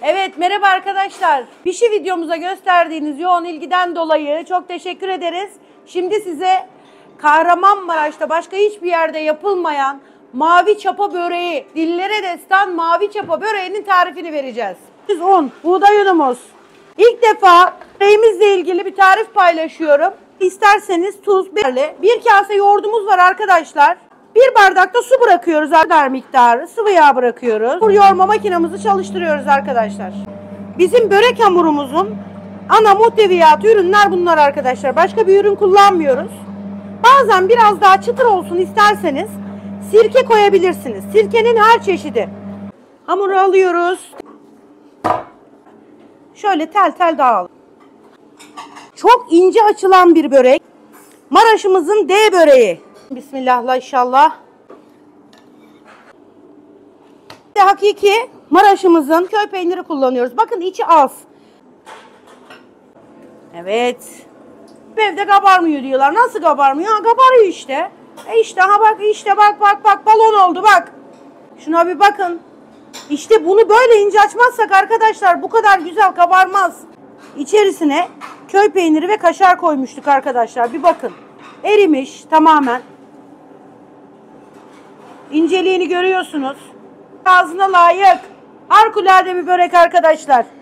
Evet, merhaba arkadaşlar. Pişi videomuza gösterdiğiniz yoğun ilgiden dolayı çok teşekkür ederiz. Şimdi size Kahramanmaraş'ta başka hiçbir yerde yapılmayan mavi çapa böreği, dillere destan mavi çapa böreğinin tarifini vereceğiz. 110 buğday unumuz. İlk defa böreğimizle ilgili bir tarif paylaşıyorum. İsterseniz tuz, bir kase yoğurdumuz var arkadaşlar. Bir bardak da su bırakıyoruz kadar miktarı. Sıvı yağ bırakıyoruz. Hamur yoğurma makinamızı çalıştırıyoruz arkadaşlar. Bizim börek hamurumuzun ana muhteviyatı ürünler bunlar arkadaşlar. Başka bir ürün kullanmıyoruz. Bazen biraz daha çıtır olsun isterseniz sirke koyabilirsiniz. Sirkenin her çeşidi. Hamuru alıyoruz. Şöyle tel tel dağılıyor. Çok ince açılan bir börek. Maraş'ımızın D böreği. Bismillah inşallah. Hakiki Maraş'ımızın köy peyniri kullanıyoruz. Bakın içi az. Evet. Evde kabarmıyor diyorlar. Nasıl kabarmıyor? Ha, kabarıyor işte. İşte ha bak işte bak balon oldu bak. Şuna bir bakın. İşte bunu böyle ince açmazsak arkadaşlar bu kadar güzel kabarmaz. İçerisine köy peyniri ve kaşar koymuştuk arkadaşlar. Bir bakın. Erimiş tamamen. İnceliğini görüyorsunuz. Ağzına layık. Harikulade bir börek arkadaşlar.